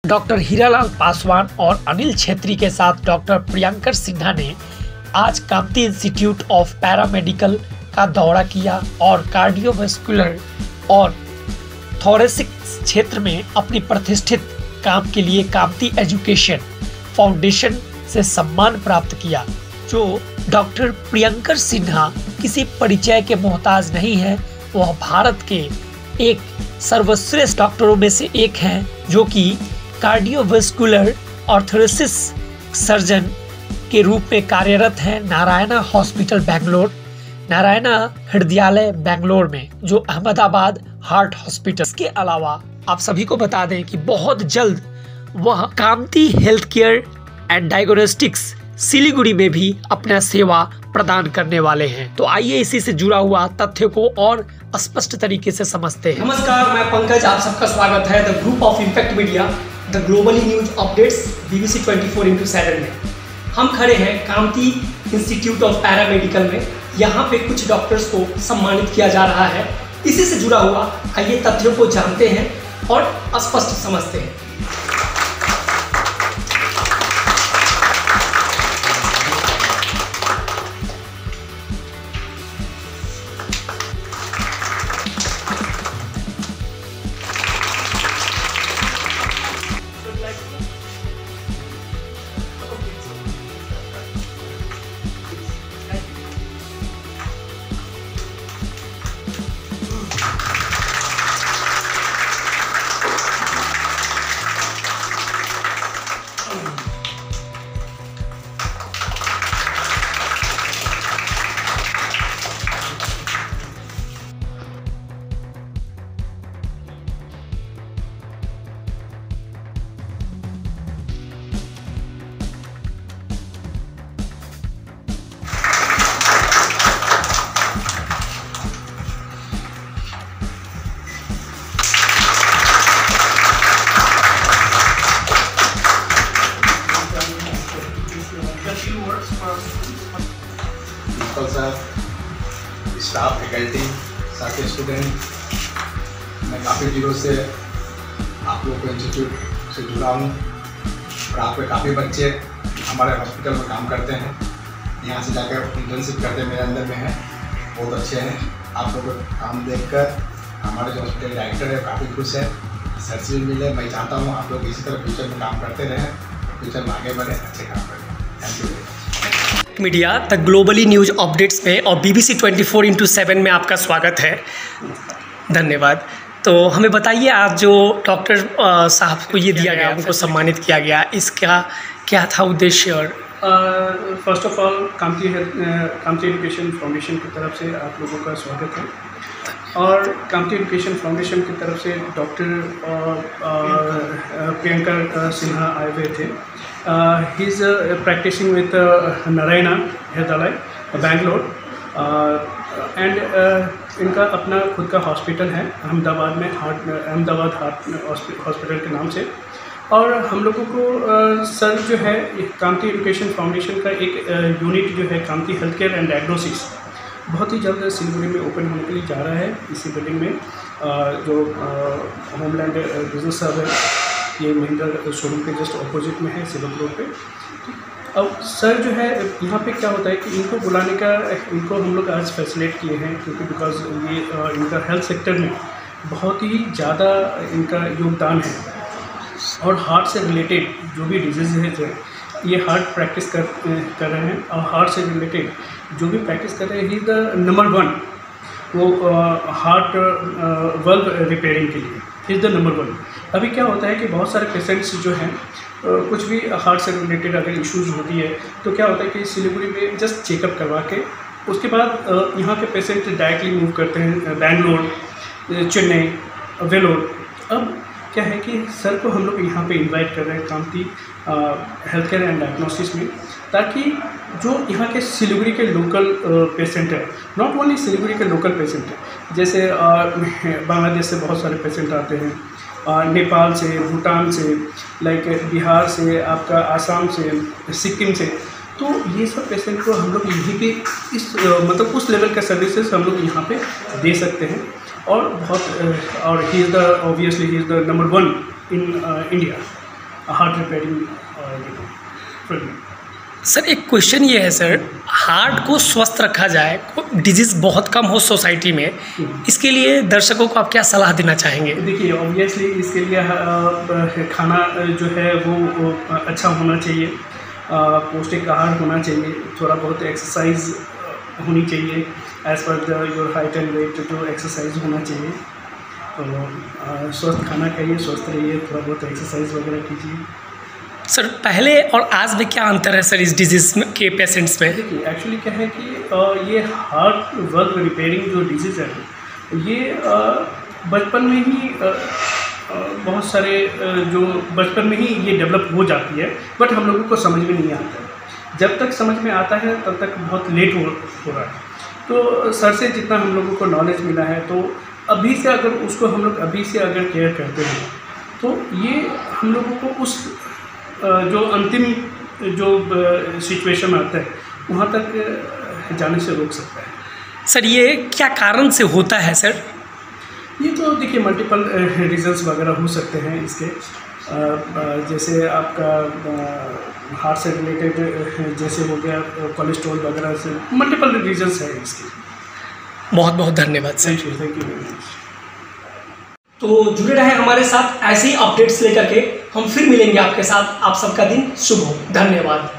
Doctor Hiralal Paswan और अनिल छेत्री के साथ डॉक्टर प्रियंकर सिन्हा ने आज कामती इंस्टीट्यूट ऑफ पैरामेडिकल का दौरा किया और कार्डियोवैस्कुलर और थोरेसिक क्षेत्र में अपनी प्रतिष्ठित काम के लिए कामती एजुकेशन फाउंडेशन से सम्मान प्राप्त किया। जो डॉक्टर प्रियंकर सिन्हा किसी परिचय के मोहताज नहीं है, वह भारत के एक सर्वश्रेष्ठ डॉक्टरों में से एक हैं, जो कि कार्डियोवैस्कुलर और थोरेसिस सर्जन के रूप में कार्यरत हैं नारायणा हॉस्पिटल बेंगलोर, नारायणा हृदयालय बेंगलोर में, जो अहमदाबाद हार्ट हॉस्पिटल। इसके अलावा आप सभी को बता दें कि बहुत जल्द वह Kamati health care and diagnostics Siliguri में भी अपना सेवा प्रदान करने वाले हैं। तो आइए इसी से जुड़ा हुआ तथ्य को और स्पष्ट तरीके से समझते हैं। नमस्कार, मैं पंकज, आप सबका स्वागत है the group of impact media the globally news updates BBC 24/7 में। हम खड़े हैं कामती इंस्टीट्यूट ऑफ पैरामेडिकल में। यहाँ पे कुछ डॉक्टर्स को सम्मानित किया जा रहा है। इसी से जुड़ा हुआ आइए तथ्यों को जानते हैं और स्पष्ट समझते हैं। प्रिंसिपल साहब, स्टाफ, फैकल्टी, सारे स्टूडेंट, मैं काफ़ी दिनों से आप लोगों को इंस्टीट्यूट से जुड़ा हूँ और आपके काफ़ी बच्चे हमारे हॉस्पिटल में काम करते हैं। यहाँ से जाकर इंटर्नशिप करते मेरे अंदर में हैं, बहुत अच्छे हैं। आप लोगों का काम देखकर हमारे जो हॉस्पिटल डायरेक्टर है काफ़ी खुश है। सर्च भी मिले। मैं चाहता हूँ आप लोग इसी तरह फ्यूचर में काम करते रहें, फ्यूचर में आगे बढ़ें, अच्छे काम करें। Thank you. Media the globally news updates में और BBC 24/7 में आपका स्वागत है। धन्यवाद। तो हमें बताइए, आज जो डॉक्टर साहब को ये दिया गया, उनको सम्मानित किया गया, इसका क्या था उद्देश्य? और first of all Kamati education foundation की तरफ से आप लोगों का स्वागत है। और कामती एजुकेशन फाउंडेशन की तरफ से डॉक्टर प्रियंकर सिन्हा आए हुए थे। He is practising with Narayana Hrudayalaya Bangalore and इनका अपना खुद का हॉस्पिटल है अहमदाबाद में, अहमदाबाद हार्ट हॉस्पिटल के नाम से। और हम लोगों को सर जो है कामती एजुकेशन फाउंडेशन का एक यूनिट जो है Kamati health care and diagnosis बहुत ही जल्द सिलीगुड़ी में ओपन होने के लिए जा रहा है। इसी बिल्डिंग में जो होमलैंड बिजनेस हब है, ये महिंद्रा शोरूम के जस्ट ऑपोजिट में है, सिल्वर रोड पे। अब सर जो है यहाँ पे क्या होता है कि इनको बुलाने का, इनको हम लोग आज फैसिलिटेट किए हैं क्योंकि बिकॉज ये इनका हेल्थ सेक्टर में बहुत ही ज़्यादा इनका योगदान है। और हार्ट से रिलेटेड जो भी डिजीज़ है, ये हार्ट प्रैक्टिस कर रहे हैं। और हार्ट से रिलेटेड जो भी प्रैक्टिस कर रहे हैं, ही द नंबर 1 वो हार्ट वल्व रिपेयरिंग के लिए इज़ द नंबर 1। अभी क्या होता है कि बहुत सारे पेशेंट्स जो हैं कुछ भी हार्ट से रिलेटेड अगर इश्यूज़ होती है तो क्या होता है कि सिलीगुड़ी में जस्ट चेकअप करवा के उसके बाद यहाँ के पेशेंट डायरेक्टली मूव करते हैं बेंगलोर, चेन्नई, वेलोर। अब क्या है कि सर को हम लोग यहाँ पे इनवाइट कर रहे हैं Kamati health care and diagnosis में, ताकि जो यहाँ के सिलीगुड़ी के लोकल पेशेंट है, नॉट ओनली सिलीगुड़ी के लोकल पेशेंट है, जैसे बांग्लादेश से बहुत सारे पेशेंट आते हैं, नेपाल से, भूटान से, लाइक बिहार से, आपका आसाम से, सिक्किम से। तो ये सब पेशेंट को हम लोग यहीं पे इस मतलब उस लेवल का सर्विसेज हम लोग यहाँ पे दे सकते हैं। और बहुत और he is the obviously he is the number 1 in India. Heart repairing field में। सर एक क्वेश्चन ये है सर, हार्ट को स्वस्थ रखा जाए, डिजीज़ बहुत कम हो सोसाइटी में, इसके लिए दर्शकों को आप क्या सलाह देना चाहेंगे? देखिए ऑब्वियसली इसके लिए खाना जो है वो अच्छा होना चाहिए, पौष्टिक आहार होना चाहिए, थोड़ा बहुत एक्सरसाइज होनी चाहिए as per your height and weight, जो एक्सरसाइज होना चाहिए। तो स्वस्थ खाना खाइए, स्वस्थ रहिए, थोड़ा बहुत एक्सरसाइज वगैरह कीजिए। सर पहले और आज में क्या अंतर है सर इस डिजीज़ के पेशेंट्स में? देखिए एक्चुअली क्या है कि ये हार्ट वर्ग रिपेयरिंग जो डिजीज़ है ये बचपन में ही बहुत सारे जो बचपन में ही ये डेवलप हो जाती है, बट हम लोगों को समझ में नहीं आता है। जब तक समझ में आता है तब तक बहुत लेट हो रहा है। तो सर से जितना हम लोगों को नॉलेज मिला है, तो अभी से अगर उसको हम लोग अभी से अगर केयर करते हैं तो ये हम लोगों को उस जो अंतिम जो सिचुएशन आता है वहाँ तक जाने से रोक सकता है। सर ये क्या कारण से होता है सर? ये तो देखिए मल्टीपल रीजंस वगैरह हो सकते हैं इसके, जैसे आपका हार्ट से रिलेटेड जैसे हो गया कोलेस्ट्रॉल वगैरह से, मल्टीपल रीजंस है इसके। बहुत बहुत धन्यवाद sir. Thank you very much. तो जुड़े रहे हमारे साथ, ऐसे ही अपडेट्स लेकर के हम फिर मिलेंगे आपके साथ। आप सबका दिन शुभ हो। धन्यवाद।